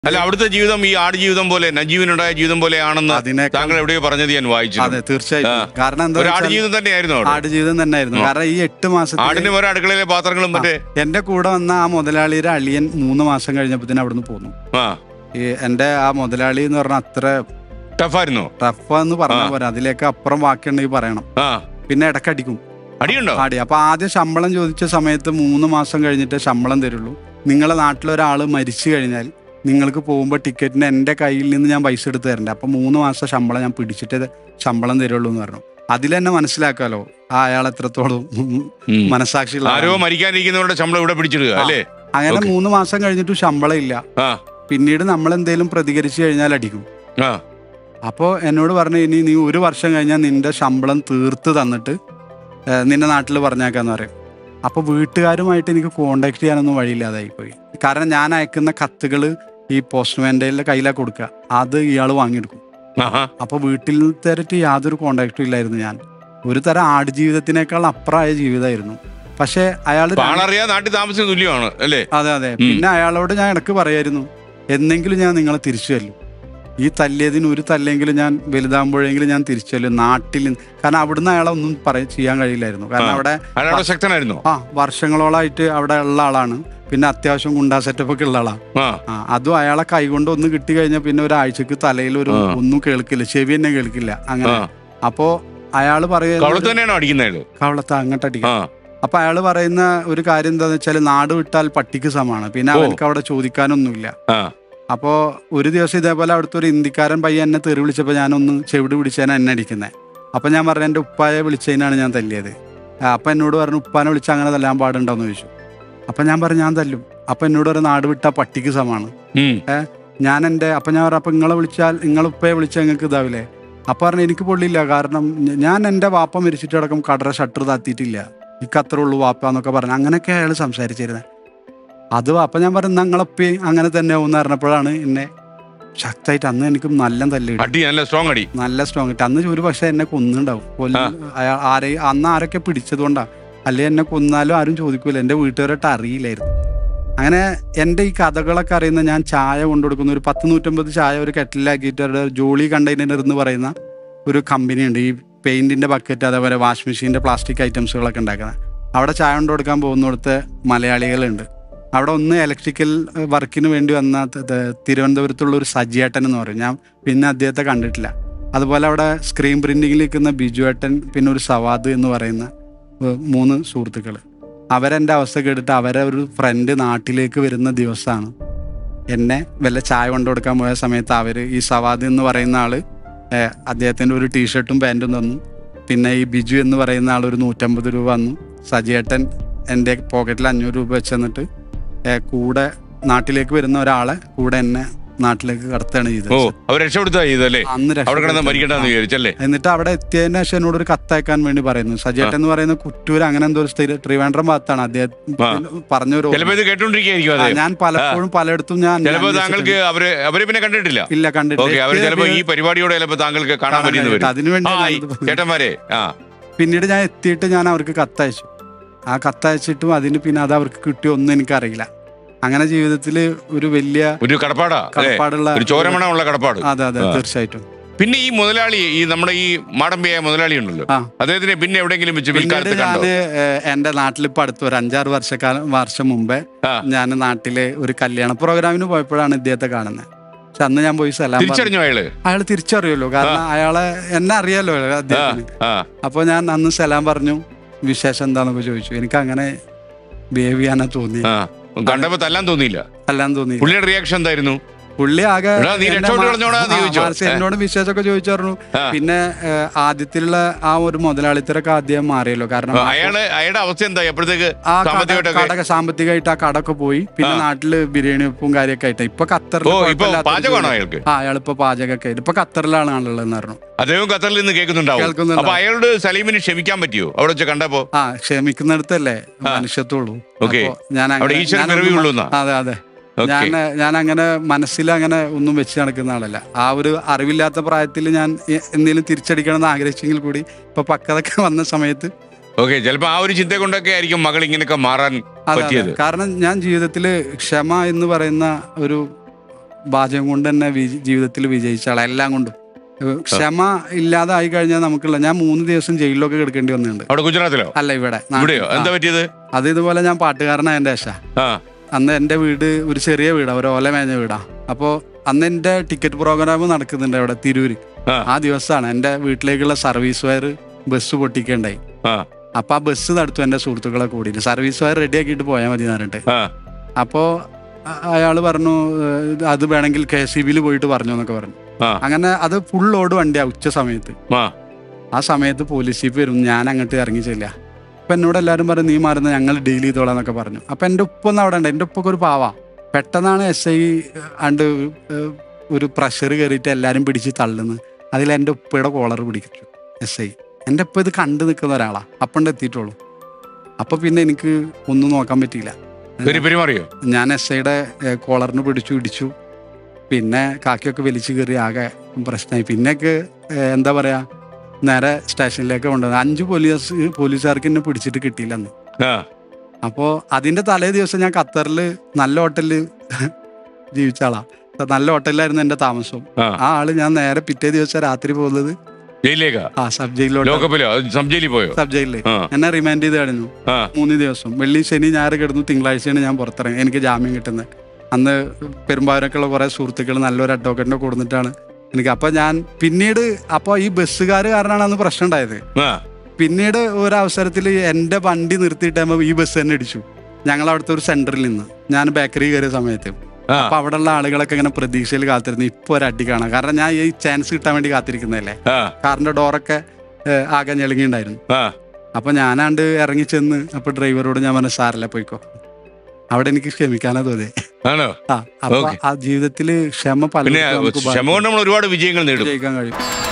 അല്ല, അവിടുത്തെ ജീവിതം ഈ ആട് ജീവിതം പോലെ, നജീവിനുണ്ടായ ജീവിതം പോലെയാണെന്ന് താങ്കൾ എവിടെയോ പറഞ്ഞത് ഞാൻ വായിച്ചു. അതെ, തീർച്ചയായിട്ടും. കാരണം എന്താ, ആട് ജീവിതം തന്നെയായിരുന്നു. ആട് ജീവിതം തന്നെയായിരുന്നു. കാരണം ഈ 8 മാസം ആടിന് ഓരോ അടുക്കളയിലെ പാത്രങ്ങളും മറ്റേ. എന്റെ കൂടെ വന്ന ആ മുതലാളിയുടെ അളിയൻ 3 മാസം കഴിഞ്ഞപ്പോ അവിടുന്ന് പോന്നു. എന്റെ ആ മുതലാളി എന്ന് പറഞ്ഞാൽ അത്ര ടഫായിരുന്നു. ടഫാന്ന് പറഞ്ഞാൽ പോരാ, അതിലേക്ക് അപ്പുറം ബാക്കിയുണ്ടെങ്കിൽ പറയണം. പിന്നെ ഇടക്കടിക്കും, അടിയുണ്ടോ? അടി. അപ്പൊ ആദ്യം ശമ്പളം ചോദിച്ച സമയത്ത് 3 മാസം കഴിഞ്ഞിട്ട് ശമ്പളം തരുള്ളൂ. നിങ്ങളെ നാട്ടിലൊരാള് മരിച്ചു കഴിഞ്ഞാൽ നിങ്ങൾക്ക് പോകുമ്പോൾ ടിക്കറ്റിന് എൻ്റെ കയ്യിൽ നിന്ന് ഞാൻ പൈസ എടുത്ത് തരണ്ട. അപ്പൊ 3 മാസം ശമ്പളം ഞാൻ പിടിച്ചിട്ട് ശമ്പളം തരുള്ളൂ എന്ന് പറഞ്ഞു. അതിൽ തന്നെ മനസ്സിലാക്കാലോ അയാൾ എത്രത്തോളം മനസാക്ഷിയുള്ള. ആരോ മരിക്കാനിരിക്കുന്നവരുടെ ശമ്പളം ഇവിടെ പിടിച്ചിടുക അല്ലേ? അങ്ങനെ 3 മാസം കഴിഞ്ഞിട്ടും ശമ്പളം ഇല്ല. പിന്നീട് നമ്മൾ എന്തെങ്കിലും പ്രതികരിച്ചു കഴിഞ്ഞാൽ അടിക്കും. അപ്പോൾ എന്നോട് പറഞ്ഞു, ഇനി നീ 1 വർഷം കഴിഞ്ഞാൽ നിന്റെ ശമ്പളം തീർത്ത് തന്നിട്ട് നിന്റെ നാട്ടിൽ പറഞ്ഞേക്കാന്ന് പറയും. അപ്പോൾ വീട്ടുകാരുമായിട്ട് എനിക്ക് കോണ്ടാക്ട് ചെയ്യാനൊന്നും വഴിയില്ലാതായി പോയി. കാരണം ഞാൻ അയക്കുന്ന കത്തുകൾ ഈ പോസ്റ്റ്മാൻ്റെ കയ്യിലാണ് കൊടുക്കുക, അത് ഇയാൾ വാങ്ങിയെടുക്കും. അപ്പോൾ വീട്ടിൽ തരട്ട് യാതൊരു കോണ്ടാക്റ്റും ഇല്ലായിരുന്നു. ഞാൻ ഒരു തരം ആടുജീവിതത്തിനേക്കാൾ അപ്പുറമായ ജീവിതമായിരുന്നു. പക്ഷെ അയാൾ നാട്ടിൽ താമസിക്കുന്ന തുല്യമാണ് അല്ലേ? അതെ അതെ. പിന്നെ അയാളോട് ഞാൻ ഇടക്ക് പറയായിരുന്നു, എന്നെങ്കിലും ഞാൻ നിങ്ങളെ തിരിച്ചു തല്ലു. ഈ തല്ലിയതിന് ഒരു തല്ലെങ്കിലും ഞാൻ വലുതാകുമ്പോഴെങ്കിലും ഞാൻ തിരിച്ചു തല്ലും നാട്ടിൽ. കാരണം അവിടുന്ന് അയാളെ ഒന്നും ചെയ്യാൻ കഴിയില്ലായിരുന്നു. കാരണം അവിടെ ശക്തനായിരുന്നു. വർഷങ്ങളോളായിട്ട് അവിടെ ഉള്ള ആളാണ്. പിന്നെ അത്യാവശ്യം ഗുണ്ടാ സെറ്റപ്പ് ഒക്കെ ഉള്ള ആളാണ്. അതും അയാളെ കൈകൊണ്ട് ഒന്ന് കിട്ടി കഴിഞ്ഞാൽ പിന്നെ ഒരാഴ്ചക്ക് തലയിൽ ഒന്നും കേൾക്കില്ല, ചെവി തന്നെ കേൾക്കില്ല. അങ്ങനെ അപ്പോ അയാള് പറയുന്നത് കവളത്ത അങ്ങോട്ട് അടിക്കും. അപ്പൊ അയാള് പറയുന്ന ഒരു കാര്യം എന്താന്ന് വെച്ചാൽ, നാട് വിട്ടാൽ പട്ടിക്ക് സമാണ്. പിന്നെ അവർക്ക് അവിടെ ചോദിക്കാനൊന്നുമില്ല. അപ്പോൾ ഒരു ദിവസം ഇതേപോലെ അവിടുത്തെ ഒരു ഇന്ത്യക്കാരൻ പയ്യൻ എന്നെ തെറി വിളിച്ചപ്പോൾ ഞാനൊന്ന് ചെവിട് പിടിച്ചാണ് എന്നെ അടിക്കുന്നത്. അപ്പം ഞാൻ പറഞ്ഞു, എൻ്റെ ഉപ്പായെ വിളിച്ചതിനാണ് ഞാൻ തല്ലിയത്. അപ്പം എന്നോട് പറഞ്ഞു, ഉപ്പാനെ വിളിച്ച് അങ്ങനെ തല്ലാൻ പാടുണ്ടോയെന്ന് ചോദിച്ചു. അപ്പം ഞാൻ പറഞ്ഞു, ഞാൻ തല്ലും. അപ്പം എന്നോട് ഒരു നാട് വിട്ടാൽ പട്ടിക്ക് സമാണ്. ഞാൻ പറഞ്ഞു, അപ്പം നിങ്ങളെ വിളിച്ചാൽ നിങ്ങളുപ്പയെ വിളിച്ചാൽ നിങ്ങൾക്ക് ഇതാവില്ലേ? അപ്പം പറഞ്ഞു, എനിക്ക് പൊള്ളില്ല. കാരണം ഞാൻ എൻ്റെ വാപ്പ മരിച്ചിട്ടടക്കം കടറ ഷട്ടർ താത്തിയിട്ടില്ല, എനിക്ക് അത്രേ ഉള്ളൂ വാപ്പ എന്നൊക്കെ പറഞ്ഞു. അങ്ങനെയൊക്കെ അയാൾ സംസാരിച്ചിരുന്നത്. അപ്പം ഞാൻ പറഞ്ഞു, ഞങ്ങളപ്പി അങ്ങനെ തന്നെ ആവും എന്ന് പറഞ്ഞപ്പോഴാണ് എന്നെ ശക്തമായിട്ട് അന്ന് എനിക്ക് നല്ല നല്ല സ്ട്രോങ് ഇട്ട് അന്ന് ഒരു പക്ഷെ എന്നെ കൊന്നുണ്ടാവും. അന്ന് ആരൊക്കെ പിടിച്ചത് കൊണ്ടാ, അല്ലെ എന്നെ കൊന്നാലും ആരും ചോദിക്കൂല. എൻ്റെ വീട്ടുകാരായിട്ട് അറിയില്ലായിരുന്നു. അങ്ങനെ എൻ്റെ ഈ കഥകളൊക്കെ അറിയുന്ന ഞാൻ ചായ കൊണ്ടുകൊടുക്കുന്ന ഒരു 100-150 ചായ ഒരു കെറ്റിലാക്കിയിട്ട് അവരുടെ ജോളി കണ്ടെയ്നർ എന്ന് പറയുന്ന ഒരു കമ്പനിയുണ്ട്. ഈ പെയിന്റിന്റെ ബക്കറ്റ്, അതേപോലെ വാഷ് മെഷീൻ്റെ പ്ലാസ്റ്റിക് ഐറ്റംസുകളൊക്കെ ഉണ്ടാക്കുന്നത്. അവിടെ ചായ കൊണ്ടുകൊടുക്കാൻ പോകുന്നിടത്ത് മലയാളികളുണ്ട്. അവിടെ ഒന്ന് ഇലക്ട്രിക്കൽ വർക്കിന് വേണ്ടി വന്ന തിരുവനന്തപുരത്തുള്ള ഒരു സജിയേട്ടൻ എന്ന് പറയും. ഞാൻ പിന്നെ അദ്ദേഹത്തെ കണ്ടിട്ടില്ല. അതുപോലെ അവിടെ സ്ക്രീൻ പ്രിന്റിങ്ങിൽ നിൽക്കുന്ന ബിജുവേട്ടൻ, പിന്നെ ഒരു സവാദ് എന്ന് പറയുന്ന 3 സുഹൃത്തുക്കൾ. അവരെൻ്റെ അവസ്ഥ കേട്ടിട്ട് അവരെ ഒരു ഫ്രണ്ട് നാട്ടിലേക്ക് വരുന്ന ദിവസമാണ് എന്നെ വല്ല ചായ കൊണ്ടു കൊടുക്കാൻ പോയ സമയത്ത് ഈ സവാദ് എന്ന് പറയുന്ന ആള് അദ്ദേഹത്തിൻ്റെ ഒരു ടീഷർട്ടും പാൻറ്റും തന്നു. പിന്നെ ഈ ബിജു എന്ന് പറയുന്ന ആൾ ഒരു 150 രൂപ തന്നു. സജിയേട്ടൻ എൻ്റെ പോക്കറ്റിൽ 500 രൂപ വെച്ച് തന്നിട്ട് കൂടെ നാട്ടിലേക്ക് വരുന്ന ഒരാളെ കൂടെ എന്നെ നാട്ടിലേക്ക് കടത്തുകയാണ് ചെയ്തത്. എന്നിട്ട് അവിടെ എത്തിയതിനു ശേഷം എന്നോട് ഒരു കത്തയക്കാൻ വേണ്ടി പറയുന്നു. സജിയേട്ടൻ എന്ന് പറയുന്ന കുറ്റൂർ അങ്ങനെ എന്തോ ഒരു ട്രിവാൻഡ്രം ഭാഗത്താണ്. അദ്ദേഹം പറഞ്ഞൊരു ഞാൻ പലപ്പോഴും പലയിടത്തും ഞാൻ കണ്ടിട്ടില്ല. അതിനുവേണ്ടി പിന്നീട് ഞാൻ എത്തിയിട്ട് ഞാൻ അവർക്ക് കത്തയച്ചു. ആ കത്തയച്ചിട്ടും അതിന് പിന്നെ അത് അവർക്ക് കിട്ടിയോ ഒന്നും എനിക്കറിയില്ല. അങ്ങനെ ജീവിതത്തിൽ ഒരു വലിയ കടപ്പാടുള്ള. അതെ അതെ, തീർച്ചയായിട്ടും. പിന്നെ ഈ മുതലാളി, ഈ നമ്മുടെ ഈ മാടമ്പിയായ മുതലാളി ഉണ്ടല്ലോ, അദ്ദേഹത്തിന് പിന്നെ എവിടെയെങ്കിലും ഞാൻ എന്റെ നാട്ടിൽ ഇപ്പൊ അടുത്ത് ഒരു 5-6 വർഷം മുമ്പേ ഞാൻ നാട്ടിലെ ഒരു കല്യാണ പ്രോഗ്രാമിന് പോയപ്പോഴാണ് ഇദ്ദേഹത്തെ കാണുന്നത്. പക്ഷെ അന്ന് ഞാൻ പോയി സലാം പറഞ്ഞു. അയാൾ തിരിച്ചറിയുമല്ലോ, കാരണം അയാളെ എന്നെ അറിയാലോ അദ്ദേഹത്തിന്. അപ്പൊ ഞാൻ അന്ന് സലാം പറഞ്ഞു, വിശേഷം എന്താണെന്നൊക്കെ ചോദിച്ചു. എനിക്ക് അങ്ങനെ ബിഹേവ് ചെയ്യാനാ തോന്നി. കണ്ടപ്പോ തല്ലാൻ തോന്നിയില്ല. പുള്ളിയുടെ റിയാക്ഷൻ എന്തായിരുന്നു? പുള്ളി ആകെ എന്നോട് വിശേഷമൊക്കെ ചോദിച്ചു പറഞ്ഞു. പിന്നെ ആദ്യത്തിലുള്ള ആ ഒരു മുതലാളിത്തരൊക്കെ ആദ്യം മാറിയല്ലോ. കാരണം അയാളുടെ അവസ്ഥ എന്താ? സാമ്പത്തികമായിട്ട് ആ കടൊക്കെ പോയി. പിന്നെ നാട്ടില് ബിരിയാണി വെപ്പും കാര്യമൊക്കെ ആയിട്ട് ഇപ്പൊ ഖത്തറിൽ അയാളിപ്പോ പാചകമൊക്കെ ആയിട്ട് ഇപ്പൊ ഖത്തറിലാണ് ആളുള്ളതെന്ന് പറഞ്ഞു. അദ്ദേഹം ഖത്തറിൽ നിന്ന് കേൾക്കുന്നുണ്ടാവും. അപ്പൊ അയാളോട് സലീമിന് ക്ഷമിക്കാൻ പറ്റിയോ അവിടെ വെച്ച് കണ്ടപ്പോ? ക്ഷമിക്കുന്നിടത്തല്ലേ മനുഷ്യത്തുള്ളൂ. അതെ അതെ. ഞാൻ അങ്ങനെ മനസ്സിൽ അങ്ങനെ ഒന്നും വെച്ച് നടക്കുന്ന ആളല്ല. ആ ഒരു അറിവില്ലാത്ത പ്രായത്തിൽ ഞാൻ എന്തെങ്കിലും തിരിച്ചടിക്കണം എന്ന് ആഗ്രഹിച്ചെങ്കിൽ കൂടി ഇപ്പൊ പക്വതൊക്കെ വന്ന സമയത്ത് ചിലപ്പോ ആ ഒരു ചിന്ത കൊണ്ടൊക്കെ ആയിരിക്കും മകൾ ഇങ്ങനെയൊക്കെ മാറാൻ പറ്റിയത്. കാരണം ഞാൻ ജീവിതത്തില് ക്ഷമ എന്ന് പറയുന്ന പാചകം കൊണ്ട് തന്നെ ജീവിതത്തിൽ വിജയിച്ച ആളാ എല്ലാം കൊണ്ടും. ക്ഷമ ഇല്ലാതെ ആയി കഴിഞ്ഞാൽ നമുക്കുള്ള, ഞാൻ 3 ദിവസം ജയിലിലൊക്കെ കിടക്കേണ്ടി വന്നിട്ടുണ്ട്. അവിടെ ഗുജറാത്തിലോ? അല്ല, ഇവിടെ. എന്താ പറ്റിയത്? അത് ഇതുപോലെ ഞാൻ പാട്ടുകാരനായ എൻ്റെ അന്ന് എൻ്റെ വീട് ഒരു ചെറിയ വീടാ, ഒരു ഓല മേഞ്ഞ വീടാ. അപ്പോൾ അന്ന് എൻ്റെ ടിക്കറ്റ് പ്രോഗ്രാം നടക്കുന്നുണ്ട് അവിടെ തിരൂര്. ആ ദിവസമാണ് എൻ്റെ വീട്ടിലേക്കുള്ള സർവീസ് വയർ ബസ് പൊട്ടിക്കേണ്ടായി. അപ്പൊ ആ ബസ് തടുത്തു എൻ്റെ സുഹൃത്തുക്കളെ കൂടിയിട്ട്. സർവീസ് വയർ റെഡിയാക്കിയിട്ട് പോയാൽ മതി എന്ന് പറഞ്ഞിട്ട്. അപ്പോൾ അയാൾ പറഞ്ഞു അത് വേണമെങ്കിൽ KCBയിൽ പോയിട്ട് പറഞ്ഞു എന്നൊക്കെ പറഞ്ഞു. അങ്ങനെ അത് ഫുൾ ലോഡ് വണ്ടിയാ ഉച്ച സമയത്ത്. ആ സമയത്ത് പോലീസ് ജീപ്പ് വരും, ഞാൻ അങ്ങോട്ട് ഇറങ്ങി ചെല്ല. അപ്പൊ എന്നോട് എല്ലാവരും പറഞ്ഞു നീ മാറുന്ന ഞങ്ങൾ ഡീൽ ചെയ്തോളാം എന്നൊക്കെ പറഞ്ഞു. അപ്പൊ എൻ്റെ ഉപ്പൊന്നും അവിടെ ഉണ്ട്. എൻ്റെ ഉപ്പൊക്കെ ഒരു പാവാ. പെട്ടെന്നാണ് SI അണ്ട് ഒരു പ്രഷർ കയറിയിട്ട് എല്ലാവരും പിടിച്ച് തള്ളുന്നത്. അതിൽ എൻ്റെ ഉപ്പയുടെ കോളർ പിടിച്ചു SI. എൻ്റെ ഉപ്പ ഇത് കണ്ടു നിൽക്കുന്ന ഒരാളാ. അപ്പണ്ട് എത്തിയിട്ടുള്ളൂ. അപ്പൊ പിന്നെ എനിക്ക് ഒന്നും നോക്കാൻ പറ്റിയില്ല. ഞാൻ SIയുടെ കോളറിന് പിടിച്ചു ഇടിച്ചു. പിന്നെ കാക്കിയൊക്കെ വലിച്ചു കയറി ആകെ പ്രശ്നമായി. പിന്നെയൊക്കെ എന്താ പറയാ, നേരെ സ്റ്റേഷനിലേക്ക് കൊണ്ടുവന്നു. 5 പോലീസുകാർക്ക് എന്നെ പിടിച്ചിട്ട് കിട്ടിയില്ല അന്ന്. അപ്പോൾ അതിന്റെ തലേ ദിവസം ഞാൻ ഖത്തറിൽ നല്ല ഹോട്ടലിൽ ജീവിച്ച ആളാ. നല്ല ഹോട്ടലിലായിരുന്നു എൻ്റെ താമസം. ആ ആള് ഞാൻ നേരെ പിറ്റേ ദിവസം രാത്രി പോകുന്നത് സബ് ജയിലില് എന്നെ റിമാൻഡ് ചെയ്ത് കഴിഞ്ഞു 3 ദിവസം. വെള്ളി ശനി ഞായർ കിടന്നു. തിങ്കളാഴ്ചയാണ് ഞാൻ പുറത്തിറങ്ങി. എനിക്ക് ജാമ്യം കിട്ടുന്നത്. അന്ന് പെരുമ്പാവൂരൊക്കെയുള്ള കുറെ സുഹൃത്തുക്കൾ നല്ലൊരു അഡ്വക്കേറ്റിനെ കൊടുത്തിട്ടാണ് എനിക്ക്. അപ്പൊ ഞാൻ പിന്നീട് ഈ ബസ്സുകാർ കാരണമാണ് അന്ന് പ്രശ്നം ഉണ്ടായത്. പിന്നീട് ഒരവസരത്തിൽ എൻ്റെ വണ്ടി നിർത്തിയിട്ടാകുമ്പോൾ ഈ ബസ് തന്നെ ഇടിച്ചു. ഞങ്ങൾ അവിടുത്തെ ഒരു സെന്ററിൽ നിന്ന് ഞാൻ ബേക്കറി കയറിയ സമയത്ത്. അപ്പൊ അവിടെയുള്ള ആളുകളൊക്കെ ഇങ്ങനെ പ്രതീക്ഷയിൽ കാത്തിരുന്നു ഇപ്പൊ ഒരു അടി കാണാം. കാരണം ഞാൻ ഈ ചാൻസ് കിട്ടാൻ വേണ്ടി കാത്തിരിക്കുന്നതല്ലേ. കാറിന്റെ ഡോറൊക്കെ ആകെ ഞെളുങ്ങിണ്ടായിരുന്നു. അപ്പൊ ഞാനാണ്ട് ഇറങ്ങി ചെന്ന് അപ്പൊ ഡ്രൈവറോട് ഞാൻ പറഞ്ഞു സാറല്ല പോയിക്കോ. അവിടെ എനിക്ക് ക്ഷമിക്കാനാ തോന്നി. അപ്പൊ ആ ജീവിതത്തില് ക്ഷമ പല ഒരുപാട് വിജയങ്ങൾ നേടിക്കാൻ കഴിയും.